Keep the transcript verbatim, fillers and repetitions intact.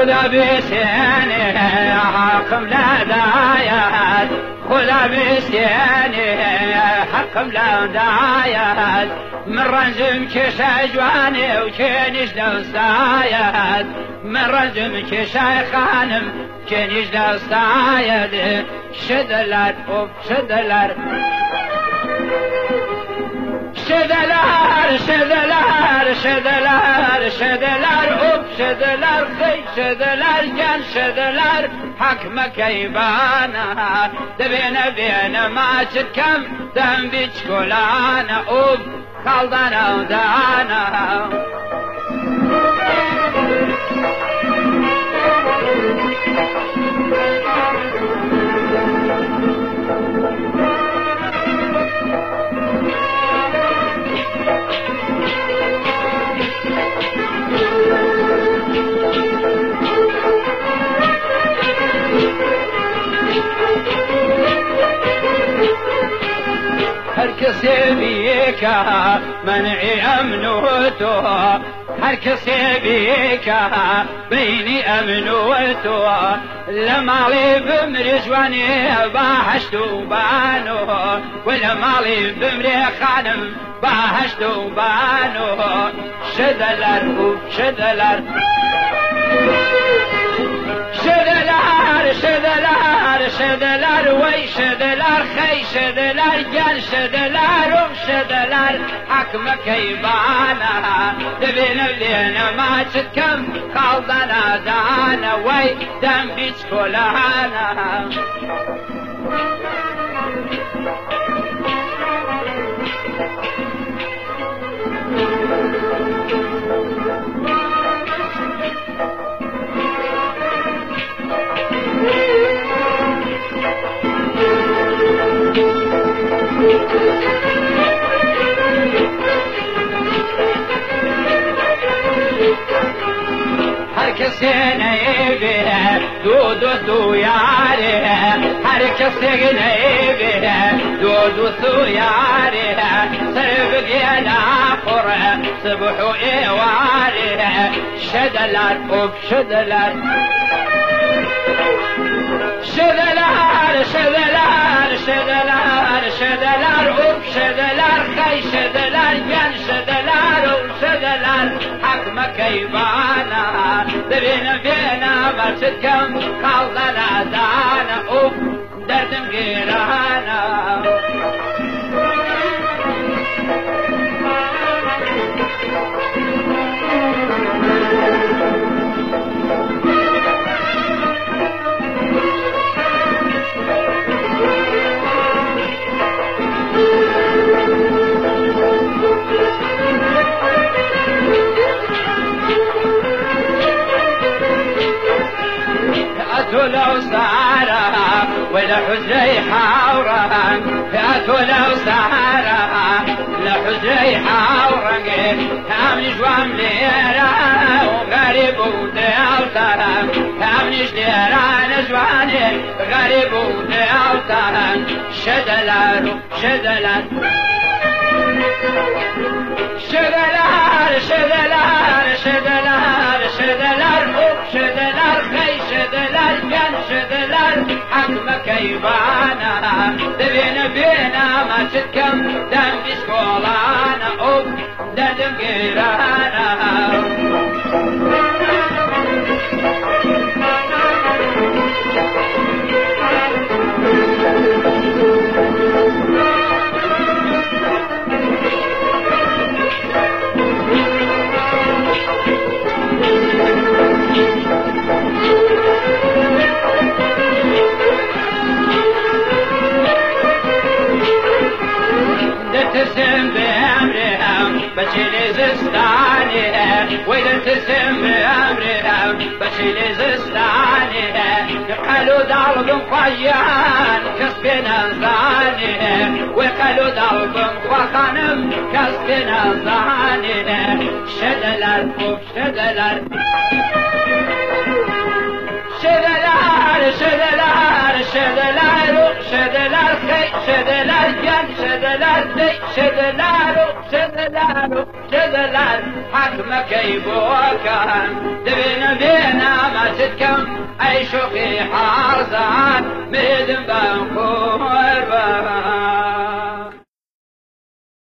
خدا بسيني حقم لا دايات خدا بسيني حقم لا دايات من رنزم كشا جواني وكينيش دوستايات من رنزم كشا خانم كينيش دوستايات شدلر اوب شدلر شدلر شدلر شدلر شدلر اوب شدلر خي شدلر جن شدلر حكم كيبانا دبينا بينا ما تكم دم بيتشكولانا اوب خلدنا ودانا هر کسی بیکا منعی امنوتو هر کسی بیکا بینی امنوتو لمالی بمری جوانی باهشتو بانو ولمالی بمری خانم باهشتو بانو شدلر و شدلر شدلر شدلر شدلر وی شدلر خی شدلر گل شدلر و شدلر حکم کیبانا دبین بین ما چکم خالدنا دانا وی دم بیچ کلانا هر کسی نیبه دو دو تو یاره هر کسی نیبه دو دو تو یاره سر بگینا خوره صبح و ایواره شدلر اوب شدلر شدلر شدلر شدلر شدلر اوب شدلر خی شدلر گن شدلر اوب شدلر حکم کیبانا دبین بینا برچکم خالدنا دانا اوب دردم گیرانا لو سهرة ولا حجري حورة فاتوا لو سهرة لحجري حورة كامل جوام ليرة وغريب وديوترة كامل جديرة نجواني غريب وديوترة شدلر شدلر شدلر شدلر شدلر شدلر شدلر خي شدلر جن شدلر حكم كيبانا دبينا بينا ما تتكم دم بسكولانا اوب دم قيرانا تسم بأمرهم بشيل زستاني وإذا تسم بأمرهم بشيل زستاني قالوا ضرب خيان كسبنا زاني وقالوا ضرب خانم كسبنا زاني شدلر فوق شدلر شدلر شدلر شدلر شدلر خي شدلر جن شدلر دي شدلر شدلر شدلر حكم كيبوكان دبنا بينا ما تتكم أي شوقي حارزان مدم